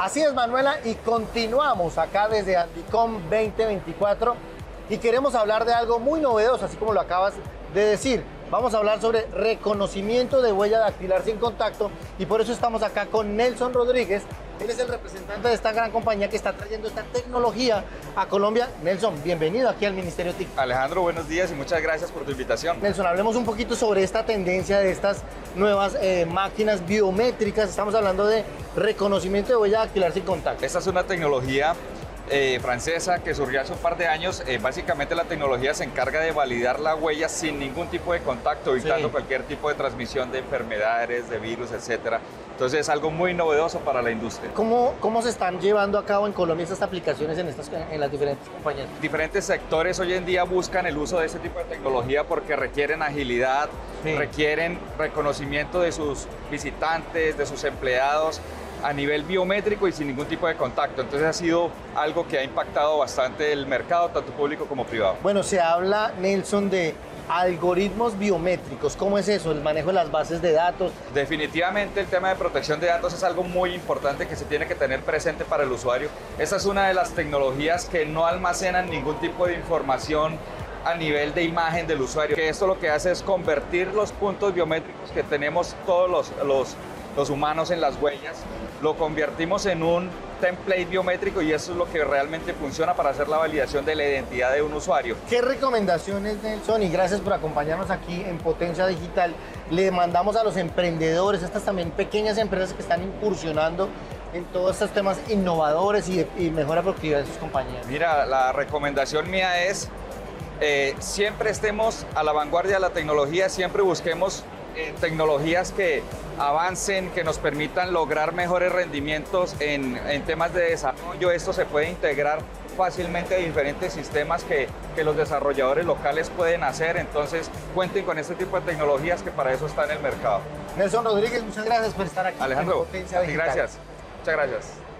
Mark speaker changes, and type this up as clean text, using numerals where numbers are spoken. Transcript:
Speaker 1: Así es, Manuela, y continuamos acá desde Andicom 2024 y queremos hablar de algo muy novedoso, así como lo acabas de decir. Vamos a hablar sobre reconocimiento de huella dactilar sin contacto y por eso estamos acá con Nelson Rodríguez. Él es el representante de esta gran compañía que está trayendo esta tecnología a Colombia. Nelson, bienvenido aquí al Ministerio TIC.
Speaker 2: Alejandro, buenos días y muchas gracias por tu invitación.
Speaker 1: Nelson, hablemos un poquito sobre esta tendencia de estas nuevas máquinas biométricas. Estamos hablando de reconocimiento de huella dactilar sin contacto.
Speaker 2: Esta es una tecnología francesa que surgió hace un par de años. Básicamente la tecnología se encarga de validar la huella sin ningún tipo de contacto, evitando cualquier tipo de transmisión de enfermedades, de virus, etcétera. Entonces es algo muy novedoso para la industria.
Speaker 1: ¿Cómo se están llevando a cabo en Colombia estas aplicaciones en las diferentes compañías?
Speaker 2: Diferentes sectores hoy en día buscan el uso de este tipo de tecnología porque requieren agilidad, requieren reconocimiento de sus visitantes, de sus empleados a nivel biométrico y sin ningún tipo de contacto. Entonces ha sido algo que ha impactado bastante el mercado, tanto público como privado.
Speaker 1: Bueno, se habla, Nelson, de algoritmos biométricos. ¿Cómo es eso? El manejo de las bases de datos.
Speaker 2: Definitivamente el tema de protección de datos es algo muy importante que se tiene que tener presente para el usuario. Esta es una de las tecnologías que no almacenan ningún tipo de información a nivel de imagen del usuario. Que esto lo que hace es convertir los puntos biométricos que tenemos todos los humanos en las huellas, lo convertimos en un template biométrico y eso es lo que realmente funciona para hacer la validación de la identidad de un usuario.
Speaker 1: ¿Qué recomendaciones, Nelson? Y gracias por acompañarnos aquí en Potencia Digital. Le mandamos a los emprendedores, estas también pequeñas empresas que están incursionando en todos estos temas innovadores y mejora productividad de sus compañías.
Speaker 2: Mira, la recomendación mía es siempre estemos a la vanguardia de la tecnología, siempre busquemos tecnologías que avancen, que nos permitan lograr mejores rendimientos en temas de desarrollo. Esto se puede integrar fácilmente a diferentes sistemas que los desarrolladores locales pueden hacer. Entonces, cuenten con este tipo de tecnologías que para eso está en el mercado.
Speaker 1: Nelson Rodríguez, muchas gracias por estar aquí.
Speaker 2: Alejandro,
Speaker 1: en Potencia Digital.
Speaker 2: Gracias. Muchas gracias.